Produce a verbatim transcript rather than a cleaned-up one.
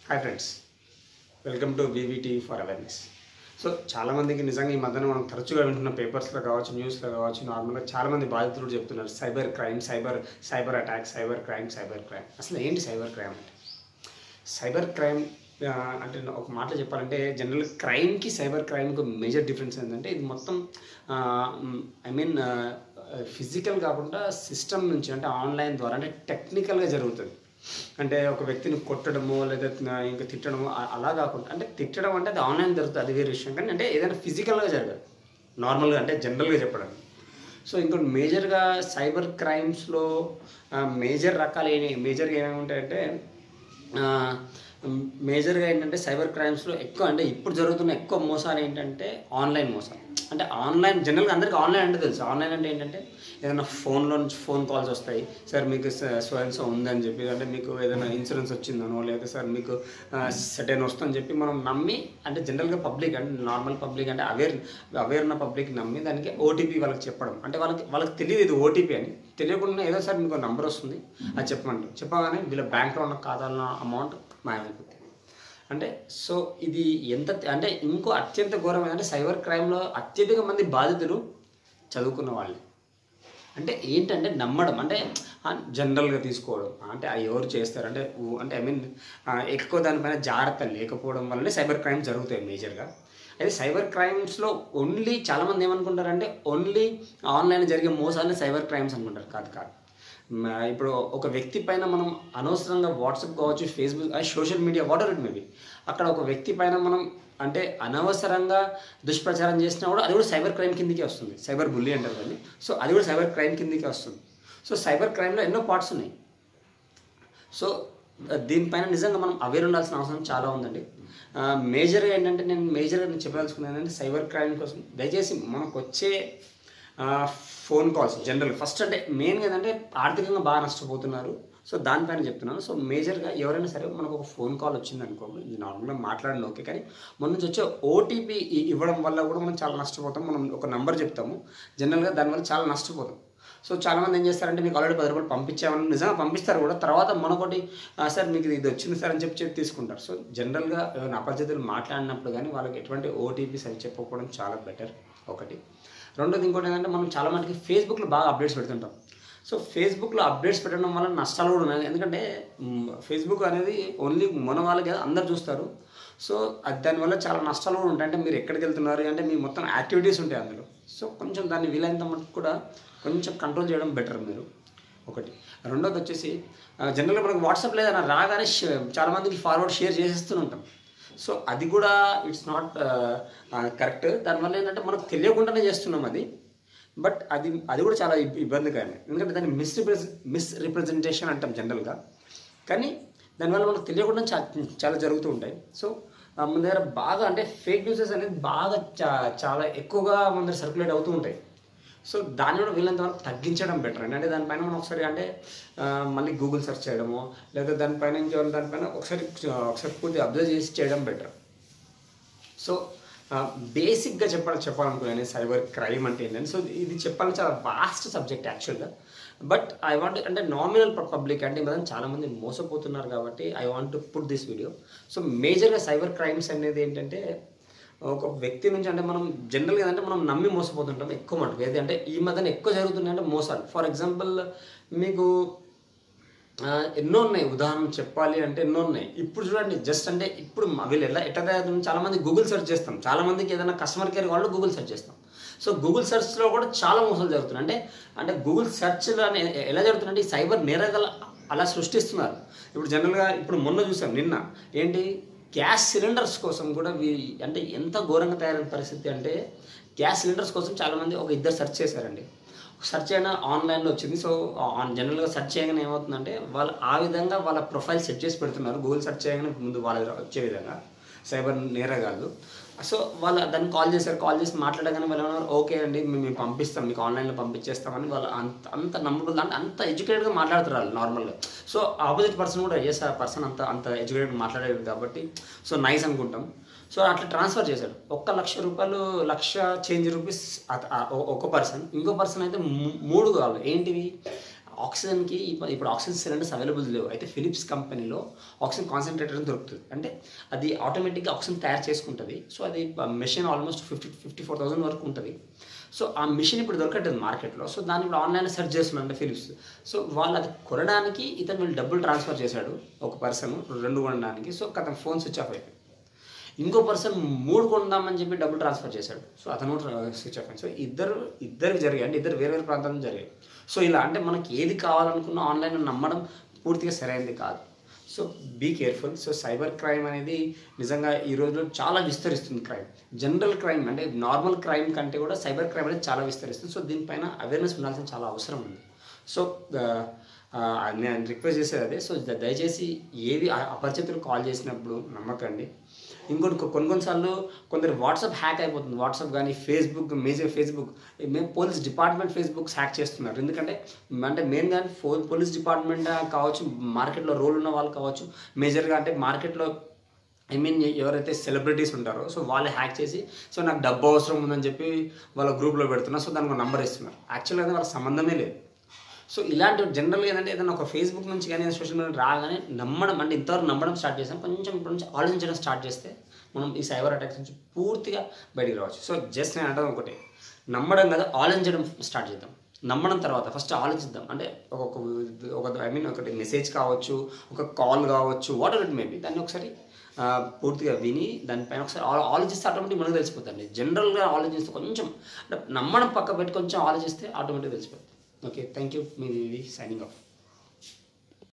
Hi friends, welcome to BVTV for awareness. So చాలామందికి నిజంగా ఈ మధ్యన మనం తరచుగా వింటున్న పేపర్స్లో కావచ్చు, న్యూస్లో కావచ్చు, నార్మల్గా చాలామంది బాధితులు చెప్తున్నారు cyber crime, cyber cyber attack, cyber crime, cyber crime. అసలు ఏంటి సైబర్ క్రైమ్ అంటే? సైబర్ క్రైమ్ అంటే ఒక మాటలో చెప్పాలంటే జనరల్ క్రైమ్కి సైబర్ క్రైమ్కి మేజర్ డిఫరెన్స్ ఏంటంటే ఇది మొత్తం ఐ మీన్ ఫిజికల్ కాకుండా సిస్టమ్ నుంచి, అంటే ఆన్లైన్ ద్వారా, అంటే టెక్నికల్గా జరుగుతుంది. అంటే ఒక వ్యక్తిని కొట్టడమో లేదా ఇంకా తిట్టడమో అలా కాకుండా, అంటే తిట్టడం అంటే అది ఆన్లైన్ జరుగుతుంది, అది వేరే విషయం. కానీ అంటే ఏదైనా ఫిజికల్గా జరగదు నార్మల్గా, అంటే జనరల్గా చెప్పడం. సో ఇంకోటి మేజర్గా సైబర్ క్రైమ్స్లో మేజర్ రకాలు ఏ మేజర్గా ఏమేమి ఉంటాయంటే మేజర్గా ఏంటంటే సైబర్ క్రైమ్స్లో ఎక్కువ, అంటే ఇప్పుడు జరుగుతున్న ఎక్కువ మోసాలు ఏంటంటే ఆన్లైన్ మోసాలు. అంటే ఆన్లైన్ జనరల్గా అందరికీ ఆన్లైన్ అంటే తెలుసు. ఆన్లైన్ అంటే ఏంటంటే ఏదైనా ఫోన్లో నుంచి ఫోన్ కాల్స్ వస్తాయి, సార్ మీకు స్వయంసో ఉందని చెప్పి, అంటే మీకు ఏదైనా ఇన్సూరెన్స్ వచ్చిందనో, లేదా సార్ మీకు సెటైన్ వస్తుందని చెప్పి మనం నమ్మి, అంటే జనరల్గా పబ్లిక్, అంటే నార్మల్ పబ్లిక్, అంటే అవేర్ అవేర్ ఉన్న పబ్లిక్ నమ్మి దానికి ఓటీపీ వాళ్ళకి చెప్పడం. అంటే వాళ్ళకి వాళ్ళకి తెలియదు ఇది ఓటీపీ అని. తెలియకుండా ఏదో సార్ మీకు నెంబర్ వస్తుంది అది చెప్పమంటారు. చెప్పగానే వీళ్ళ బ్యాంక్లో ఉన్న ఖాతాలో అమౌంట్ మాయమైపోతుంది. అంటే సో ఇది ఎంత, అంటే ఇంకో అత్యంత ఘోరం ఏంటంటే సైబర్ క్రైమ్లో అత్యధిక మంది బాధితులు చదువుకున్న వాళ్ళే. అంటే ఏంటంటే నమ్మడం, అంటే జనరల్గా తీసుకోవడం, అంటే ఎవరు చేస్తారు అంటే అంటే ఐ మీన్ ఎక్కువ దానిపైన జాగ్రత్త లేకపోవడం వల్లనే సైబర్ క్రైమ్ జరుగుతాయి మేజర్గా. అయితే సైబర్ క్రైమ్స్లో ఓన్లీ చాలామంది ఏమనుకుంటారంటే ఓన్లీ ఆన్లైన్ జరిగే మోసాలని సైబర్ క్రైమ్స్ అనుకుంటారు. కాదు కాదు ఇప్పుడు ఒక వ్యక్తి పైన మనం అనవసరంగా వాట్సాప్ కావచ్చు, Facebook, social media, whatever it may be, అక్కడ ఒక వ్యక్తి పైన మనం అంటే అనవసరంగా దుష్ప్రచారం చేసినా కూడా అది కూడా సైబర్ క్రైమ్ కిందకే వస్తుంది. సైబర్ బుల్లీ అంటారు దాన్ని. సో అది కూడా సైబర్ క్రైమ్ కిందకే వస్తుంది. సో సైబర్ క్రైమ్లో ఎన్నో పార్ట్స్ ఉన్నాయి. సో దీనిపైన నిజంగా మనం అవేర్ ఉండాల్సిన అవసరం చాలా ఉందండి. మేజర్గా ఏంటంటే నేను మేజర్గా నేను చెప్పదలుచుకున్నాను ఏంటంటే సైబర్ క్రైమ్ కోసం దయచేసి మనకు వచ్చే ఫోన్ కాల్స్ జనరల్ ఫస్ట్, అంటే మెయిన్గా ఏంటంటే ఆర్థికంగా బాగా నష్టపోతున్నారు. సో దానిపైన చెప్తున్నాను. సో మేజర్గా ఎవరైనా సరే మనకు ఒక ఫోన్ కాల్ వచ్చింది అనుకోండి, ఇది నార్మల్గా మాట్లాడిన ఓకే, కానీ మన నుంచి వచ్చే ఓటీపీ ఇవ్వడం వల్ల కూడా మనం చాలా నష్టపోతాం. మనం ఒక నెంబర్ చెప్తాము జనరల్గా, దానివల్ల చాలా నష్టపోతాం. సో చాలామంది ఏం చేస్తారంటే మీకు ఆల్రెడీ పది రూపాయలు పంపించామని నిజంగా పంపిస్తారు కూడా, తర్వాత మనకొకటి సార్ మీకు ఇది వచ్చింది సార్ అని చెప్పి చెప్పి తీసుకుంటారు. సో జనరల్గా ఏమైనా అపరిచితులు మాట్లాడినప్పుడు కానీ వాళ్ళకి ఎటువంటి ఓటీపీస్ అవి చెప్పకపోవడం చాలా బెటర్ ఒకటి. రెండోది ఇంకోటి ఏంటంటే మనం చాలా మటుకి ఫేస్బుక్లో బాగా అప్డేట్స్ పెడుతుంటాం. సో ఫేస్బుక్లో అప్డేట్స్ పెట్టడం వల్ల నష్టాలు కూడా ఉన్నాయి. ఎందుకంటే ఫేస్బుక్ అనేది ఓన్లీ మన వాళ్ళకి అందరు చూస్తారు. సో అది దానివల్ల చాలా నష్టాలు కూడా ఉంటాయి. అంటే మీరు ఎక్కడికి వెళ్తున్నారు అంటే మీ మొత్తం యాక్టివిటీస్ ఉంటాయి అందులో. సో కొంచెం దాన్ని వీలైనంత మటుకు కూడా కొంచెం కంట్రోల్ చేయడం బెటర్ మీరు ఒకటి. రెండోది వచ్చేసి జనరల్గా మనకు వాట్సాప్లో ఏదైనా రాగానే చాలామందికి ఫార్వర్డ్ షేర్ చేసేస్తూ ఉంటాం. సో అది కూడా ఇట్స్ నాట్ కరెక్ట్. దానివల్ల ఏంటంటే మనకు తెలియకుండానే చేస్తున్నాం అది. బట్ అది అది కూడా చాలా ఇబ్బందికరమే, ఎందుకంటే దాన్ని మిస్రిప్రజ మిస్ రిప్రజెంటేషన్ అంటాం జనరల్గా. కానీ దానివల్ల మనకు తెలియకుండా చా చాలా జరుగుతూ ఉంటాయి. సో మన దగ్గర బాగా, అంటే ఫేక్ న్యూసెస్ అనేది బాగా చా చాలా ఎక్కువగా మన దగ్గర సర్క్యులేట్ అవుతూ ఉంటాయి. సో దాన్ని కూడా వీళ్ళంత వరకు తగ్గించడం బెటర్ అండి. అంటే దానిపైన మనం ఒకసారి అంటే మళ్ళీ గూగుల్ సెర్చ్ చేయడము, లేదా దానిపైన ఇంకేమైనా దానిపైన ఒకసారి ఒకసారి పూర్తి అబ్జర్వ్ చేసి చేయడం బెటర్. సో బేసిక్గా చెప్పాలి చెప్పాలనుకున్నాను సైబర్ క్రైమ్ అంటే ఏంటంటే, సో ఇది చెప్పాలని చాలా వాస్ట్ సబ్జెక్ట్ యాక్చువల్గా. బట్ ఐ వాంట్, అంటే నామినల్ పబ్లిక్ అంటే కదా చాలామంది మోసపోతున్నారు కాబట్టి I want to put this video. So మేజర్గా సైబర్ క్రైమ్స్ అనేది ఏంటంటే ఒక వ్యక్తి నుంచి, అంటే మనం జనరల్గా ఏంటంటే మనం నమ్మి మోసపోతుంటాం ఎక్కువ మటుకు. ఏది అంటే ఈ మధ్యన ఎక్కువ జరుగుతున్నాయి అంటే మోసాలు. ఫర్ ఎగ్జాంపుల్ మీకు ఎన్నో ఉన్నాయి, ఉదాహరణ చెప్పాలి అంటే ఎన్నో ఉన్నాయి. ఇప్పుడు చూడండి, జస్ట్ అంటే ఇప్పుడు వీళ్ళు ఎలా ఎట్లా చాలామంది గూగుల్ సెర్చ్ చేస్తాం, చాలామందికి ఏదైనా కస్టమర్ కేర్ వాళ్ళు గూగుల్ సెర్చ్ చేస్తాం. సో గూగుల్ సెర్చ్లో కూడా చాలా మోసాలు జరుగుతున్నాయి. అంటే అంటే గూగుల్ సెర్చ్లో ఎలా జరుగుతుందంటే ఈ సైబర్ నేరగల అలా సృష్టిస్తున్నారు. ఇప్పుడు జనరల్గా ఇప్పుడు మొన్న చూసాం, నిన్న ఏంటి గ్యాస్ సిలిండర్స్ కోసం కూడా వీ అంటే ఎంత ఘోరంగా తయారైన పరిస్థితి అంటే గ్యాస్ సిలిండర్స్ కోసం చాలామంది ఒక ఇద్దరు సెర్చ్ చేశారండి. సెర్చ్ అయినా ఆన్లైన్లో వచ్చింది. సో ఆన్ జనరల్గా సెర్చ్ చేయగానే ఏమవుతుందంటే వాళ్ళు ఆ విధంగా వాళ్ళ ప్రొఫైల్ సెట్ చేసి పెడుతున్నారు. గూగుల్ సెర్చ్ చేయగానే ముందు వాళ్ళ వచ్చే విధంగా సైబర్ నేరగాళ్ళు. సో వాళ్ళు దాన్ని కాల్ చేశారు. కాల్ చేసి మాట్లాడగానే వాళ్ళు ఏమన్నారు, ఓకే అండి మేము మేము పంపిస్తాం, మీకు ఆన్లైన్లో పంపించేస్తామని వాళ్ళు అంత అంత నమ్మకం, అంటే అంత ఎడ్యుకేటెడ్గా మాట్లాడుతారు వాళ్ళు నార్మల్గా. సో ఆపోజిట్ పర్సన్ కూడా ఎస్ ఆ పర్సన్ అంత అంత ఎడ్యుకేటెడ్ మాట్లాడేది కాబట్టి సో నైస్ అనుకుంటాం. సో అట్లా ట్రాన్స్ఫర్ చేశాడు. ఒక్క లక్ష రూపాయలు, లక్ష చేంజ్ రూపీస్ ఒక పర్సన్, ఇంకో పర్సన్ అయితే మూడు కావాలి. ఏంటివి ఆక్సిజన్కి ఇప్పు- ఇప్పుడు ఆక్సిజన్ సిలిండర్స్ అవైలబుల్ లేవు. అయితే ఫిలిప్స్ కంపెనీలో ఆక్సిజన్ కాన్సన్ట్రేటర్ అని దొరుకుతుంది. అంటే అది ఆటోమేటిక్గా ఆక్సిజన్ తయారు చేసుకుంటుంది. సో అది machine almost fifty fifty four thousand వరకు ఉంటుంది. సో ఆ మిషన్ ఇప్పుడు దొరకట్లేదు మార్కెట్లో. సో దాన్ని ఇప్పుడు ఆన్లైన్లో సెర్చ్ చేస్తున్నాడు ఫిలిప్స్. సో వాళ్ళు అది కొనడానికి ఇతను వీళ్ళు డబ్బులు ట్రాన్స్ఫర్ చేశాడు ఒక పర్సన్ రెండు కొనడానికి. సో అతను ఫోన్ స్విచ్ ఆఫ్ అయిపోయింది. ఇంకో పర్సన్ మూడు కొందామని చెప్పి డబ్బులు ట్రాన్స్ఫర్ చేశాడు. సో అతను స్విచ్ ఆఫ్ అయింది. సో ఇద్దరు ఇద్దరికి జరిగాయి, అంటే ఇద్దరు వేరే వేరే ప్రాంతాల్లో జరిగాయి. సో ఇలా అంటే మనకి ఏది కావాలనుకున్నా ఆన్లైన్లో నమ్మడం పూర్తిగా సరైనది కాదు. So be careful. So cyber crime అనేది నిజంగా ఈ రోజుల్లో చాలా విస్తరిస్తుంది. క్రైమ్ జనరల్ క్రైమ్ అంటే నార్మల్ క్రైమ్ కంటే కూడా సైబర్ క్రైమ్ అనేది చాలా విస్తరిస్తుంది. సో దీనిపైన అవేర్నెస్ ఉండాల్సిన చాలా అవసరం ఉంది. సో నేను రిక్వెస్ట్ చేసేది అదే. సో దయచేసి ఏది అపరిచితులు కాల్ చేసినప్పుడు నమ్మకండి. ఇంకోటి కొన్ని కొన్నిసార్లు కొందరు వాట్సాప్ హ్యాక్ అయిపోతుంది. వాట్సాప్ కానీ ఫేస్బుక్, మేజర్ ఫేస్బుక్ మేము పోలీస్ డిపార్ట్మెంట్ ఫేస్బుక్ హ్యాక్ చేస్తున్నారు. ఎందుకంటే అంటే మెయిన్ కానీ ఫో పోలీస్ డిపార్ట్మెంట్ కావచ్చు, మార్కెట్లో రోల్ ఉన్న వాళ్ళు కావచ్చు, మేజర్గా అంటే మార్కెట్లో ఐ మీన్ ఎవరైతే సెలబ్రిటీస్ ఉంటారో సో వాళ్ళు హ్యాక్ చేసి సో నాకు డబ్బు అవసరం ఉందని చెప్పి వాళ్ళ గ్రూప్లో పెడుతున్నారు. సో దానికి ఒక నెంబర్ ఇస్తున్నారు. యాక్చువల్గా అయితే వాళ్ళకి సంబంధమే లేదు. సో ఇలాంటి జనరల్గా ఏంటంటే ఏదైనా ఒక ఫేస్బుక్ నుంచి కానీ సోషల్ మీడియా రాగానే నమ్మడం, అంటే ఇంతవరకు నమ్మడం స్టార్ట్ చేసాం. కొంచెం ఇప్పటి నుంచి ఆలోచించడం స్టార్ట్ చేస్తే మనం ఈ సైబర్ అటాక్స్ నుంచి పూర్తిగా బయటికి రావచ్చు. సో జస్ట్ నేను అంటే ఒకటి నమ్మడం కదా, ఆలోచించడం స్టార్ట్ చేద్దాం. నమ్మడం తర్వాత ఫస్ట్ ఆలోచిద్దాం. అంటే ఒక ఒక ఐ మీన్ ఒకటి మెసేజ్ కావచ్చు, ఒక కాల్ కావచ్చు, వాట్ ఎవర్ ఇట్ మేబీ, దాన్ని ఒకసారి పూర్తిగా విని దానిపైన ఒకసారి ఆలోచిస్తే ఆటోమేటిక్ మనకు తెలిసిపోతుంది. జనరల్గా ఆలోచిస్తే కొంచెం అంటే నమ్మడం పక్క పెట్టి కొంచెం ఆలోచిస్తే ఆటోమేటిక్ తెలిసిపోతుంది. Okay, thank you. Me signing of.